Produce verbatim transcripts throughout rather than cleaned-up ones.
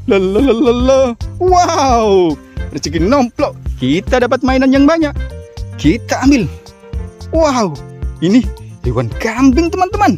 Lalalala. Wow, rezeki nomplok. Kita dapat mainan yang banyak. Kita ambil. Wow, ini hewan kambing teman-teman.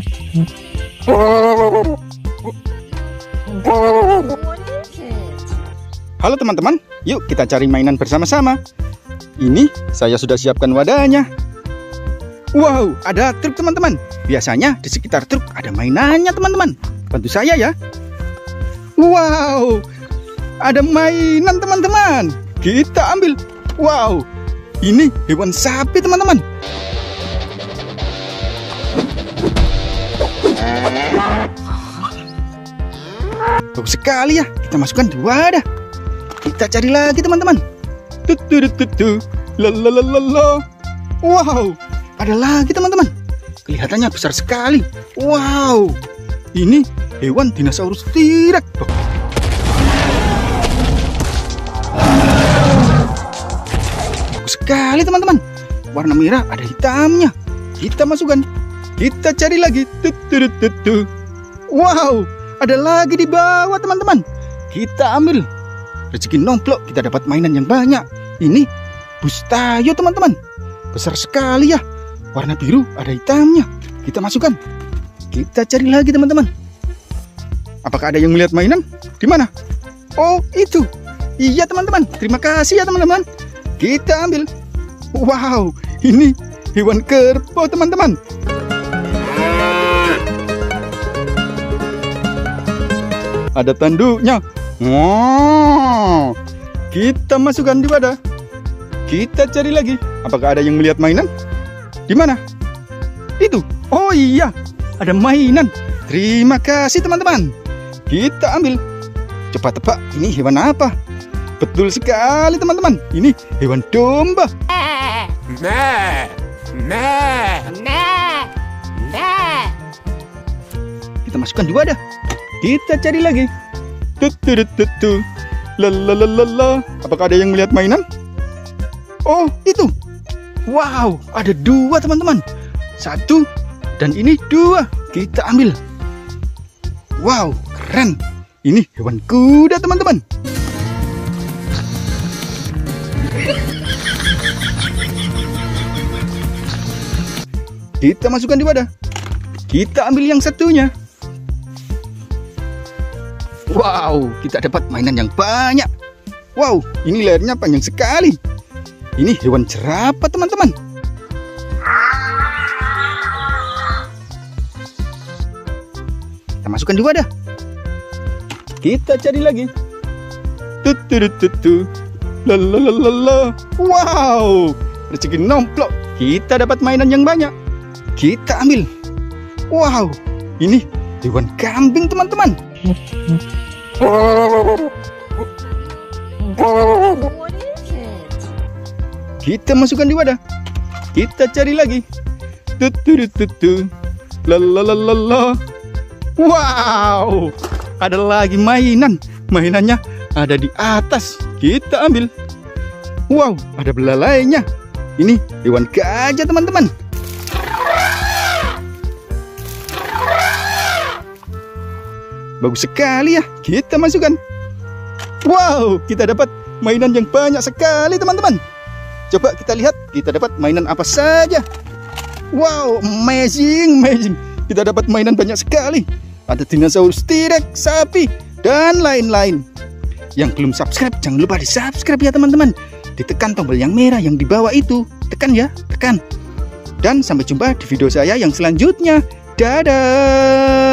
Halo teman-teman, yuk kita cari mainan bersama-sama. Ini saya sudah siapkan wadahnya. Wow, ada truk teman-teman. Biasanya di sekitar truk ada mainannya teman-teman. Bantu saya ya. Wow, ada mainan teman-teman. Kita ambil. Wow, ini hewan sapi teman-teman. Bagus sekali ya. Kita masukkan di wadah. Kita cari lagi teman-teman. Tututututu. Lalalala. Wow, ada lagi teman-teman. Kelihatannya besar sekali. Wow, ini hewan dinosaurus T-Rex. Bagus sekali teman-teman. Warna merah ada hitamnya. Kita masukkan. Kita cari lagi. Tututututu. Wow, ada lagi di bawah teman-teman. Kita ambil. Rezeki nomplok, kita dapat mainan yang banyak. Ini bus Tayo teman-teman. Besar sekali ya. Warna biru ada hitamnya. Kita masukkan. Kita cari lagi teman-teman. Apakah ada yang melihat mainan? Di mana? Oh, itu. Iya teman-teman. Terima kasih ya teman-teman. Kita ambil. Wow, ini hewan kerbau teman-teman. Ada tanduknya. Wow, kita masukkan di wadah. Kita cari lagi. Apakah ada yang melihat mainan? Di mana? Itu. Oh iya, ada mainan. Terima kasih teman-teman. Kita ambil. Coba tebak, ini hewan apa? Betul sekali teman-teman. Ini hewan domba. Nah, nah, nah, nah. Kita masukkan di wadah. Kita cari lagi. Tututututu. Lalalala. Apakah ada yang melihat mainan? Oh, itu. Wow, ada dua teman-teman. Satu dan ini dua. Kita ambil. Wow, keren. Ini hewan kuda teman-teman. Kita masukkan di wadah. Kita ambil yang satunya. Wow, kita dapat mainan yang banyak. Wow, ini lehernya panjang sekali. Ini hewan jerapah teman-teman. Kita masukkan di wadah. Kita cari lagi. Tututututu. Lalalala. Wow, rezeki nomplok. Kita dapat mainan yang banyak. Kita ambil. Wow, ini hewan kambing teman-teman. Kita masukkan di wadah. Kita cari lagi. Tututututu. Lalalala. Wow, ada lagi mainan. Mainannya ada di atas. Kita ambil. Wow, ada belalainya. Ini hewan gajah teman-teman. Bagus sekali ya. Kita masukkan. Wow, kita dapat mainan yang banyak sekali teman-teman. Coba kita lihat, kita dapat mainan apa saja. Wow, amazing, amazing. Kita dapat mainan banyak sekali. Ada dinosaurus T-Rex, sapi, dan lain-lain. Yang belum subscribe, jangan lupa di subscribe ya teman-teman. Ditekan tombol yang merah yang di bawah itu. Tekan ya, tekan. Dan sampai jumpa di video saya yang selanjutnya. Dadah.